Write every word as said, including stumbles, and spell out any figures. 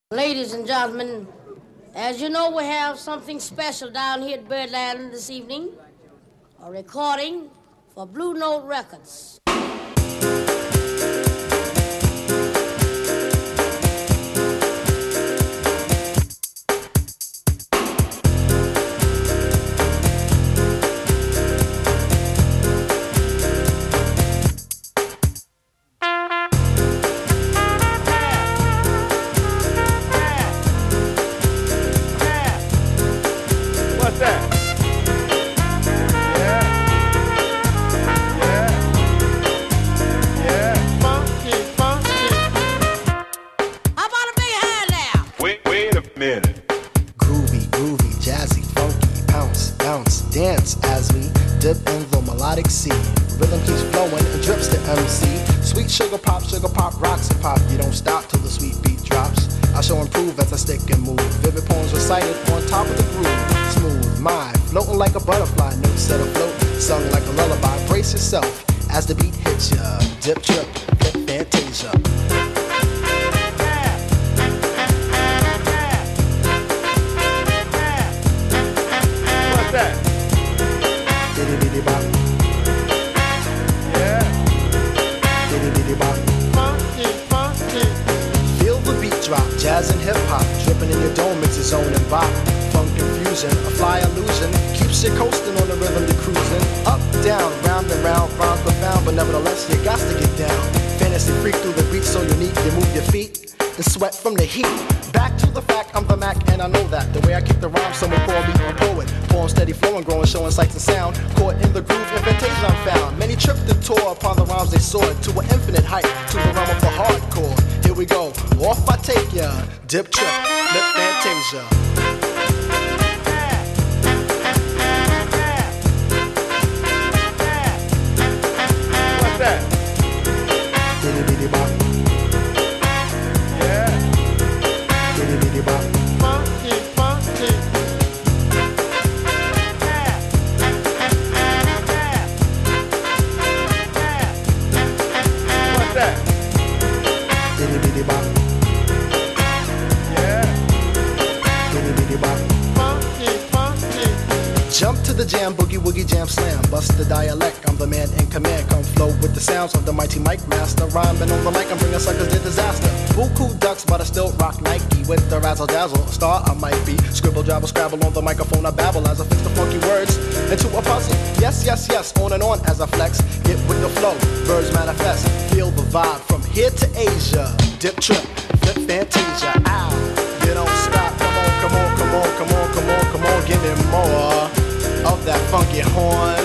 Ladies and gentlemen, as you know, we have something special down here at Birdland this evening, a recording for Blue Note Records. Sugar pop, sugar pop, rocks and pop. You don't stop till the sweet beat drops. I shall improve as I stick and move. Vivid poems recited on top of the groove. Smooth mind, floating like a butterfly. Notes set afloat, sung like a lullaby. Brace yourself as the beat hits ya. Dip, trip, flip, fantasia. What's that? Bitty bitty bop. Drop, jazz and hip-hop, dripping in your dome, it's its own and bop. Funk confusion, a fly illusion, keeps you coasting on the rhythm you're cruising. Up, down, round and round, rhymes profound, but nevertheless you got to get down. Fantasy freak through the beat so unique, you move your feet and sweat from the heat. Back to the fact, I'm the Mac and I know that. The way I kick the rhyme, someone call me a poet. Poem steady flowing, growing, showing sights and sound. Caught in the groove, invitation I'm found. Many tripped and tore upon the rhymes they soared to an infinite height, to the realm of the hardcore. Here we go, off I take ya. Dip, trip, lip, fantasia. What's that? Bitty bitty bop. Yeah. Bitty bitty bop. Funky, funky. What's that? Bitty bitty bop. Yeah. Bitty bitty bop. Funky, funky. Jump to the jam, boogie woogie jam slam. Bust the dialect, I'm the man in command. Come flow with the sounds of the mighty mic master. Rhyming on the mic, I'm bringing suckers to disaster. Buku ducks, but I still rock Nike. With the razzle dazzle, a star I might be. Scribble, jabble, scrabble on the microphone, I babble as I fix the funky words into a puzzle. Yes, yes, yes, on and on as I flex. Get with the flow, birds manifest. Feel the vibe from here to Asia. Dip, trip, flip, fantasia. Ow, you don't stop. Come on, come on, come on, come on, come on, come on. Give me more of that funky horn.